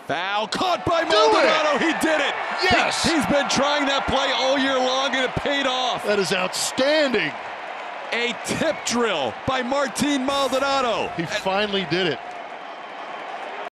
Foul caught by Maldonado. He did it. Yes. He's been trying that play all year long, and it paid off. That is outstanding. A tip drill by Martín Maldonado. He finally did it.